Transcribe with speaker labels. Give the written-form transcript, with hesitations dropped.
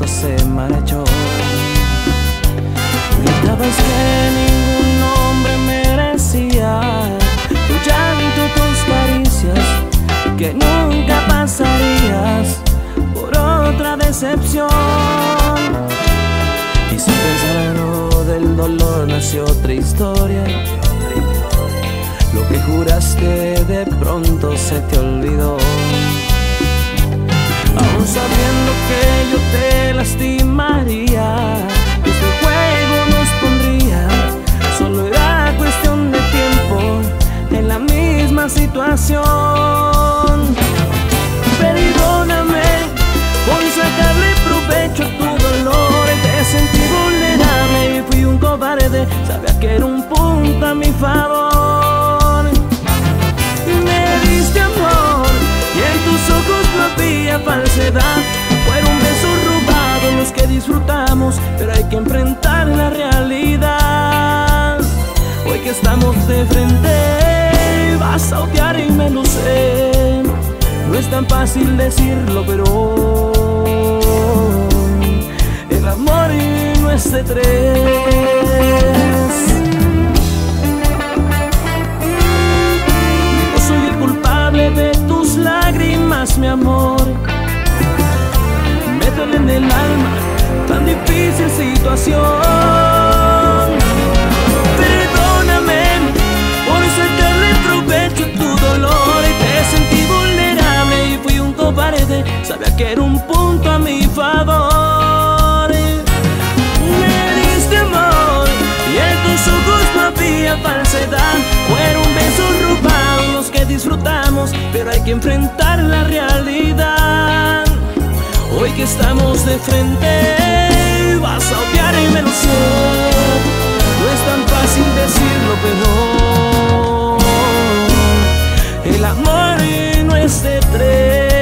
Speaker 1: pronto se marchó. Gritabas que ningún hombre merecía tu llanto, tus caricias, que nunca pasarías por otra decepción. Y sin pensarlo del dolor nació otra historia. Lo que juraste de pronto se te olvidó. Aún sabiendo que yo te lastimaría, este juego nos pondría. Solo era cuestión de tiempo en la misma situación. Perdóname por sacarle provecho a tu dolor. Te sentí vulnerable y fui un cobarde. Sabía que era un punto a mi favor. Me diste amor y en tus ojos no había falsedad. Fueron besos robados los que disfrutamos, pero hay que enfrentar la realidad. Hoy que estamos de frente, vas a odiarme, lo sé. No es tan fácil decirlo, pero el amor no es de tres. Yo soy el culpable de tus lágrimas, mi amor. Me duele en el alma tan difícil situación. Perdóname por sacarle provecho a tu dolor. Te sentí vulnerable y fui un cobarde. Sabía que era un punto a mi favor. Me diste amor y en tus ojos no había falsedad. Fueron besos robados los que disfrutamos, pero hay que enfrentar la realidad. Hoy que estamos de frente, vas a odiarme, lo sé. No es tan fácil decirlo, pero el amor no es de tres.